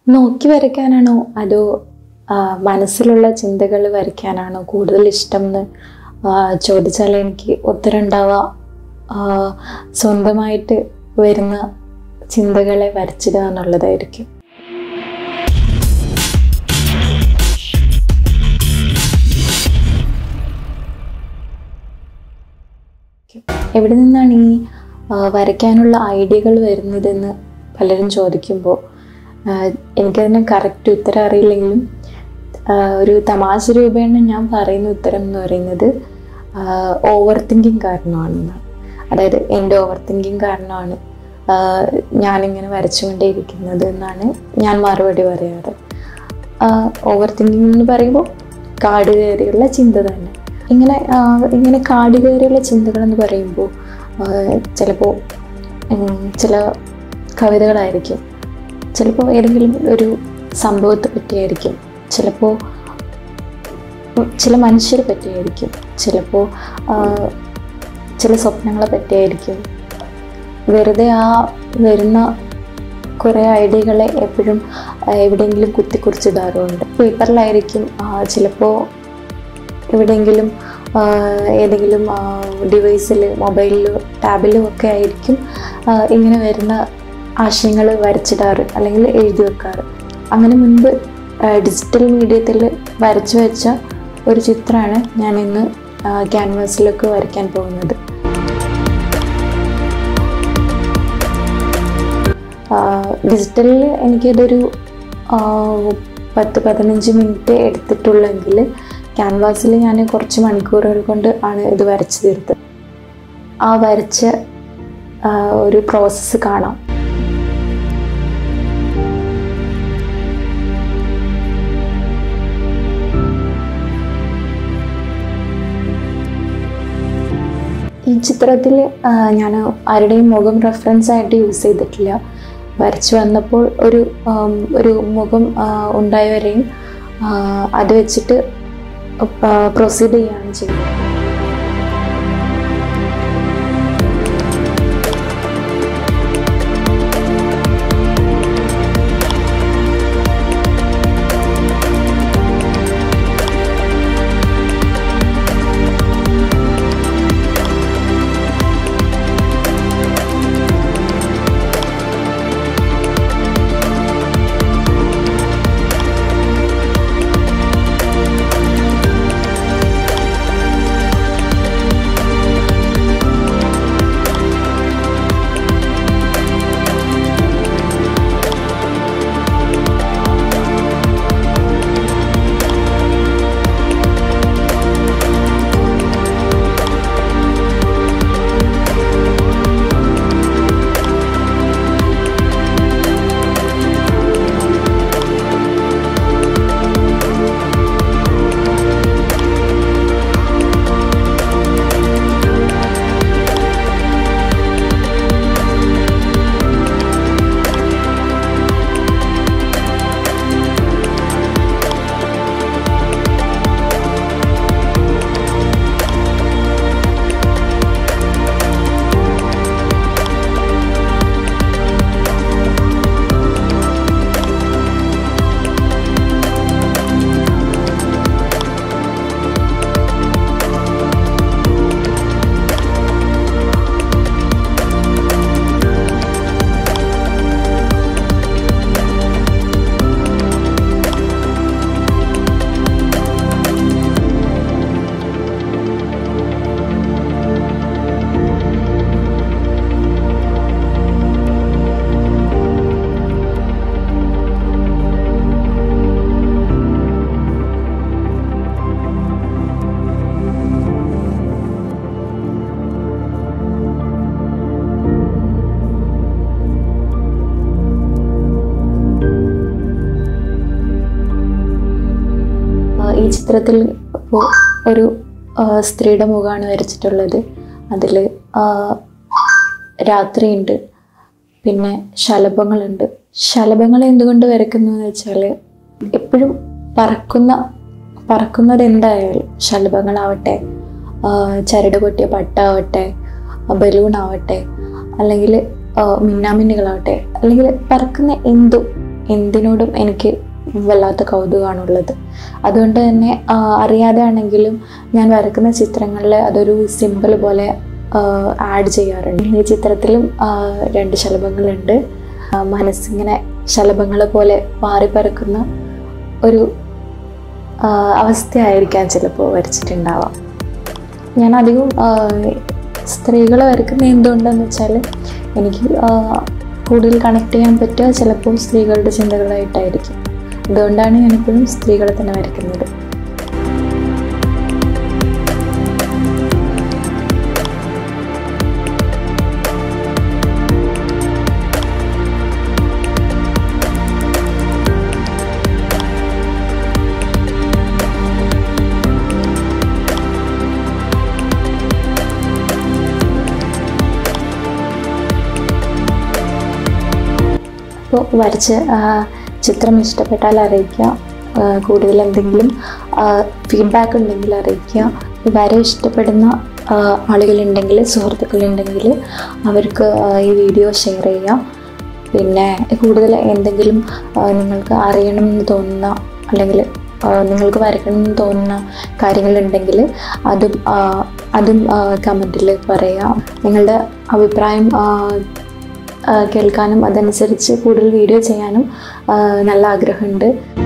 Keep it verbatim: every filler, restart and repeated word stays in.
നോക്കി വരയ്ക്കാനാണോ അതോ മനസ്സിലുള്ള ചിന്തകൾ വരയ്ക്കാനാണോ കൂടുതൽ ഇഷ്ടം എന്ന് ചോദിച്ചാൽ എനിക്ക് ഉത്തരം ഉണ്ടാവുക സ്വന്തമായിട്ട് വരുന്ന ചിന്തകളെ വരച്ചിടുക എന്നുള്ളതായിരിക്കും. എവിടെ നിന്നാണ് ഈ വരയ്ക്കാനുള്ള ഐഡിയകൾ വരുന്നതെന്ന് പലരും ചോദിക്കുമ്പോൾ എനിക്കതിന് കറക്റ്റ് ഉത്തരം അറിയില്ലെങ്കിലും ഒരു തമാശ രൂപേണ ഞാൻ പറയുന്ന ഉത്തരം എന്ന് പറയുന്നത് ഓവർ തിങ്കിങ് കാരണമാണെന്നാണ്. അതായത് എൻ്റെ ഓവർ തിങ്കിങ് കാരണമാണ് ഞാനിങ്ങനെ വരച്ചുകൊണ്ടേയിരിക്കുന്നത് എന്നാണ് ഞാൻ മറുപടി പറയാറ്. ഓവർ തിങ്കിങ് എന്ന് പറയുമ്പോൾ കാട് കയറിയുള്ള ചിന്ത തന്നെ. ഇങ്ങനെ ഇങ്ങനെ കാട് കയറിയുള്ള ചിന്തകളെന്ന് പറയുമ്പോൾ ചിലപ്പോൾ ചില കവിതകളായിരിക്കും, ചിലപ്പോൾ ഏതെങ്കിലും ഒരു സംഭവത്തെ പറ്റിയായിരിക്കും, ചിലപ്പോൾ ചില മനുഷ്യരെ പറ്റിയായിരിക്കും, ചിലപ്പോൾ ചില സ്വപ്നങ്ങളെ പറ്റിയായിരിക്കും. വെറുതെ ആ വരുന്ന കുറേ ഐഡിയകളെ എപ്പോഴും എവിടെയെങ്കിലും കുത്തിക്കുറിച്ചിടാറുണ്ട്. പേപ്പറിലായിരിക്കും, ചിലപ്പോൾ എവിടെയെങ്കിലും ഏതെങ്കിലും ഡിവൈസിൽ മൊബൈലിലോ ടാബിലോ ഒക്കെ ആയിരിക്കും ഇങ്ങനെ വരുന്ന ആശയങ്ങൾ വരച്ചിടാറ് അല്ലെങ്കിൽ എഴുതി വെക്കാറ്. അങ്ങനെ മുൻപ് ഡിജിറ്റൽ മീഡിയത്തിൽ വരച്ചു വെച്ച ഒരു ചിത്രമാണ് ഞാൻ ഇന്ന് ക്യാൻവാസിലൊക്കെ വരയ്ക്കാൻ പോകുന്നത്. ഡിജിറ്റലിൽ എനിക്കതൊരു പത്ത് പതിനഞ്ച് മിനിറ്റ് എടുത്തിട്ടുള്ളെങ്കിൽ ക്യാൻവാസിൽ ഞാൻ കുറച്ച് മണിക്കൂറുകൾ കൊണ്ട് ആണ് ഇത് വരച്ചു തീർത്തത്. ആ വരച്ച ഒരു പ്രോസസ്സ് കാണാം. ഈ ചിത്രത്തിൽ ഞാൻ ആരുടെയും മുഖം റെഫറൻസ് ആയിട്ട് യൂസ് ചെയ്തിട്ടില്ല. വരച്ചു വന്നപ്പോൾ ഒരു ഒരു മുഖം ഉണ്ടായവരെയും അത് വെച്ചിട്ട് പ്രൊസീഡ് ചെയ്യുകയാണ് ചെയ്യുന്നത്. ഈ ചിത്രത്തിൽ ഇപ്പോൾ ഒരു സ്ത്രീയുടെ മുഖമാണ് വരച്ചിട്ടുള്ളത്. അതിൽ രാത്രിയുണ്ട്, പിന്നെ ശലഭങ്ങളുണ്ട്. ശലഭങ്ങൾ എന്തുകൊണ്ട് വരയ്ക്കുന്നു എന്ന് വെച്ചാൽ എപ്പോഴും പറക്കുന്ന പറക്കുന്നത് എന്തായാലും ശലഭങ്ങളാവട്ടെ, ചരട് പൊട്ടിയ പട്ടാവട്ടെ, ബലൂൺ ആവട്ടെ, അല്ലെങ്കിൽ മിന്നാമിന്നുകളാവട്ടെ, അല്ലെങ്കിൽ പറക്കുന്ന എന്തും എന്തിനോടും എനിക്ക് വല്ലാത്ത കൗതുകമാണുള്ളത്. അതുകൊണ്ട് തന്നെ അറിയാതെ ആണെങ്കിലും ഞാൻ വരക്കുന്ന ചിത്രങ്ങളിൽ അതൊരു സിമ്പിൾ പോലെ ആഡ് ചെയ്യാറുണ്ട്. ഈ ചിത്രത്തിലും രണ്ട് ശലഭങ്ങളുണ്ട്. മനസ്സിങ്ങനെ ശലഭങ്ങളെ പോലെ പാറിപ്പറക്കുന്ന ഒരു അവസ്ഥയായിരിക്കാം ചിലപ്പോൾ വരച്ചിട്ടുണ്ടാവാം. ഞാൻ അധികം സ്ത്രീകളെ വരയ്ക്കുന്നത് എന്തുകൊണ്ടെന്ന് വെച്ചാൽ എനിക്ക് കൂടുതൽ കണക്ട് ചെയ്യാൻ പറ്റുക ചിലപ്പോൾ സ്ത്രീകളുടെ ചിന്തകളായിട്ടായിരിക്കും. അതുകൊണ്ടാണ് ഞാനിപ്പോഴും സ്ത്രീകളെ തന്നെ വരയ്ക്കുന്നത്. അപ്പോൾ വരച്ച് ചിത്രം ഇഷ്ടപ്പെട്ടാൽ അറിയിക്കുക. കൂടുതൽ എന്തെങ്കിലും ഫീഡ്ബാക്ക് ഉണ്ടെങ്കിൽ അറിയിക്കുക. വര ഇഷ്ടപ്പെടുന്ന ആളുകളുണ്ടെങ്കിൽ, സുഹൃത്തുക്കളുണ്ടെങ്കിൽ അവർക്ക് ഈ വീഡിയോ ഷെയർ ചെയ്യുക. പിന്നെ കൂടുതൽ എന്തെങ്കിലും നിങ്ങൾക്ക് അറിയണമെന്ന് തോന്നുന്ന അല്ലെങ്കിൽ നിങ്ങൾക്ക് വരയ്ക്കണമെന്ന് തോന്നുന്ന കാര്യങ്ങളുണ്ടെങ്കിൽ അതും അതും കമൻറ്റിൽ പറയുക. നിങ്ങളുടെ അഭിപ്രായം കേൾക്കാനും അതനുസരിച്ച് കൂടുതൽ വീഡിയോ ചെയ്യാനും നല്ല ആഗ്രഹമുണ്ട്.